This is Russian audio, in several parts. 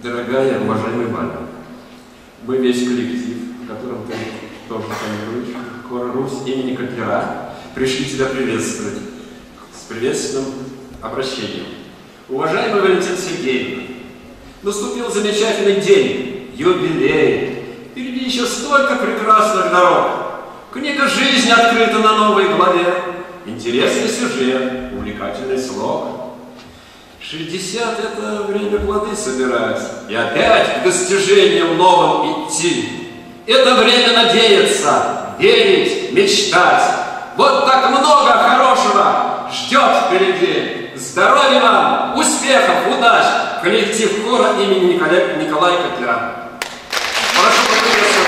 Дорогая, уважаемый Валя, мы весь коллектив, в котором ты тоже планируешь, хор Русь имени Котлера, пришли тебя приветствовать с приветственным обращением. Уважаемый Валентина Сергеевна, наступил замечательный день, юбилей. Впереди еще столько прекрасных дорог. Книга жизни открыта на новой главе. Интересный сюжет, увлекательный слог. 60 — это время плоды собирать. И опять к достижениям новым идти. Это время надеяться, верить, мечтать. Вот так много хорошего ждет впереди. Здоровья вам, успехов, удач! Коллектив хора имени Николая Котлера. Прошу поприветствовать.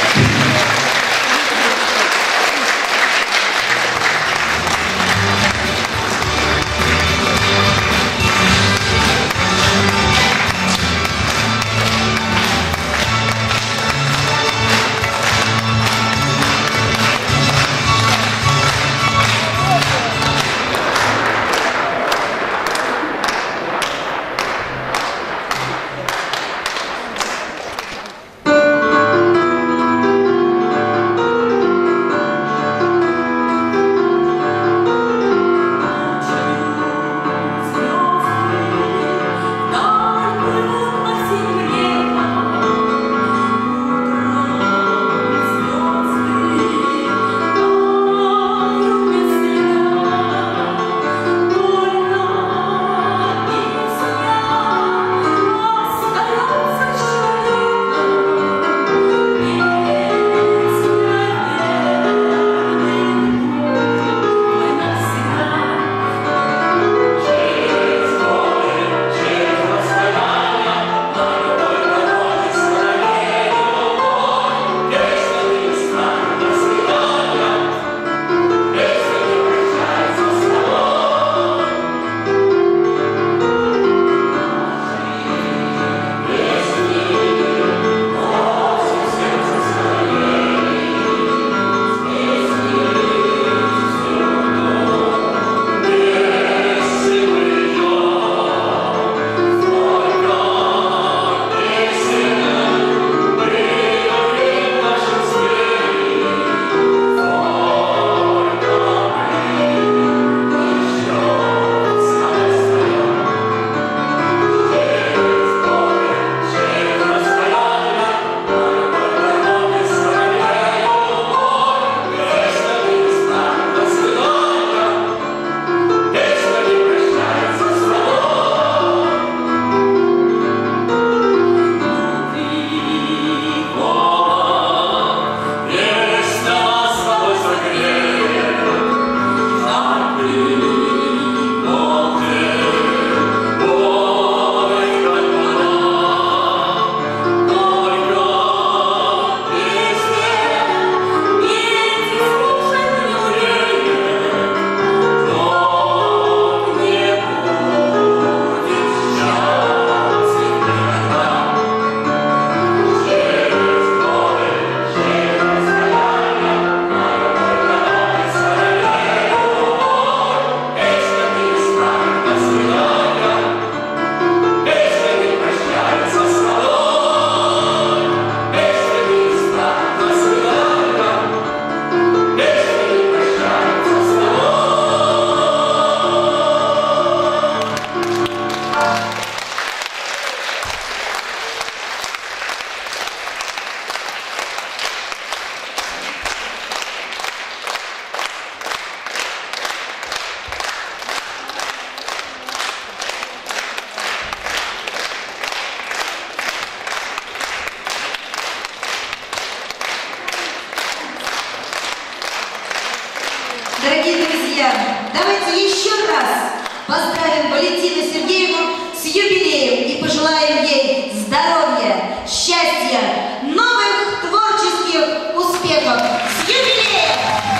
Дорогие друзья, давайте еще раз поздравим Валентину Сергеевну с юбилеем и пожелаем ей здоровья, счастья, новых творческих успехов. С юбилеем!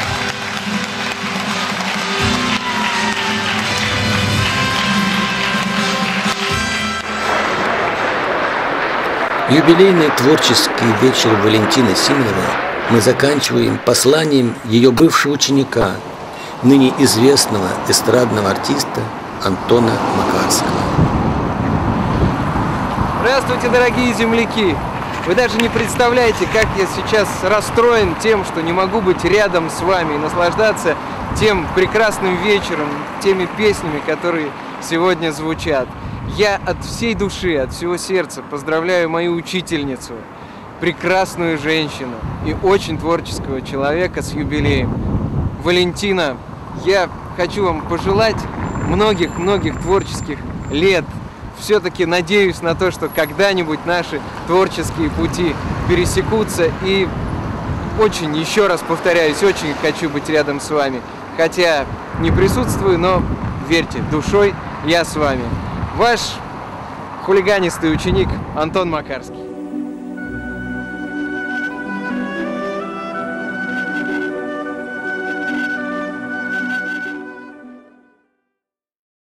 Юбилейный творческий вечер Валентины Симоновой мы заканчиваем посланием ее бывшего ученика, ныне известного эстрадного артиста Антона Макарского. Здравствуйте, дорогие земляки! Вы даже не представляете, как я сейчас расстроен тем, что не могу быть рядом с вами и наслаждаться тем прекрасным вечером, теми песнями, которые сегодня звучат. Я от всей души, от всего сердца поздравляю мою учительницу, прекрасную женщину и очень творческого человека с юбилеем. Валентина, я хочу вам пожелать многих-многих творческих лет. Все-таки надеюсь на то, что когда-нибудь наши творческие пути пересекутся. И очень, еще раз повторяюсь, очень хочу быть рядом с вами. Хотя не присутствую, но верьте, душой я с вами. Ваш хулиганистый ученик Антон Макарский.